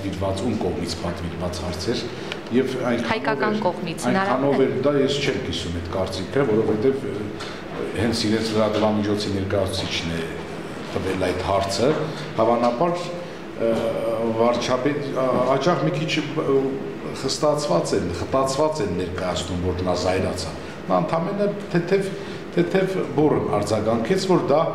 պատվիրված ում կողմից պատվիրված հարցեր եւ հայկական կողմից այնքանով էլ դա ես չեմ կիսում այդ կարծիքը, որովհետեւ հենց իրենց լրատվամիջոցի ներկայացուցիչն է տվել այդ հարցը, հավանաբար վարչապետ աջախ մի քիչ խտացված են ներկայացնում, որ նա զայրացա։ Նա ընդհանրապես թեթև բուրըն արձագանքեց, որ դա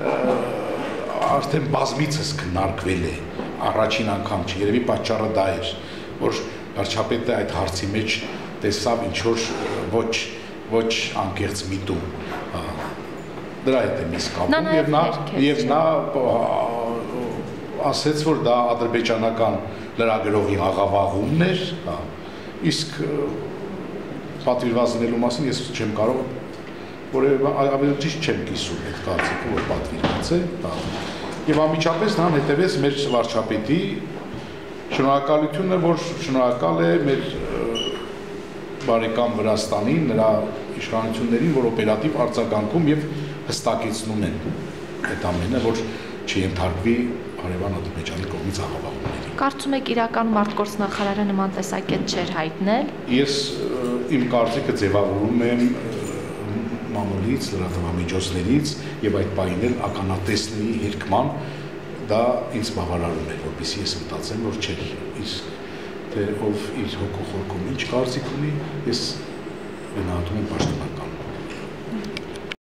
արդեն բազմիցս քննարկվել է, առաջին անգամ չի, երևի պատճառը դա էր, որ վարչապետը այդ հարցի մեջ տեսավ ինչ-որ ոչ անկեղծ միտում, դրա հետ եմ իսկ կապում և նա ասեց, որ դա ադրբեջանական լրագրողի աղավաղումն էր, իսկ պատվիրված լինելու մասին ես չեմ կարող, որևէ ավելի ճիշտ չեմ կիսում այդ կարծիքը, որ պատվիրված է, եւ անմիջապես նրան հետևեց մեր վարչապետի շնորհակալությունը, որ շնորհակալ է մեր բարեկամ Վրաստանին, նրա իշխանություններին, որ օպերատիվ արձագանքում եւ հստակեցնում են այդ ամենը, որ չենթարկվի հարևան Ադրբեջանի կողմից աղավաղումների։ Կարծում եք իրականում արտգործնախարարը նման տեսակետ չէր հայտնել։ Ես իմ կարծիքը ձևավորում եմ մամուլից, լրատվամիջոցներից եւ այդ պահին էլ ականատեսների հերկման դա ինձ բավարարում է, որպեսզի ես մտածեմ, որ չէ, իսկ թե ով իր հոգու խորքում ինչ կարծիք ունի, ես գնահատում եմ պաշտոնական